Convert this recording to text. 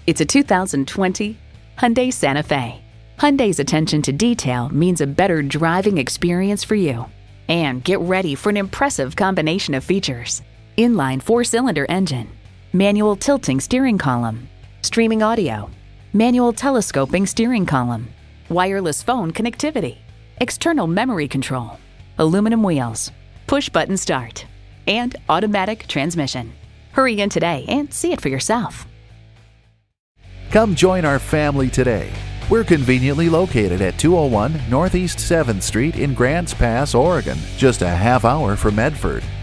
It's a 2020 Hyundai Santa Fe. Hyundai's attention to detail means a better driving experience for you. And get ready for an impressive combination of features: inline 4-cylinder engine, manual tilting steering column, streaming audio, manual telescoping steering column, wireless phone connectivity, external memory control, aluminum wheels, push-button start, and automatic transmission. Hurry in today and see it for yourself. Come join our family today. We're conveniently located at 201 Northeast 7th Street in Grants Pass, Oregon, just a half hour from Medford.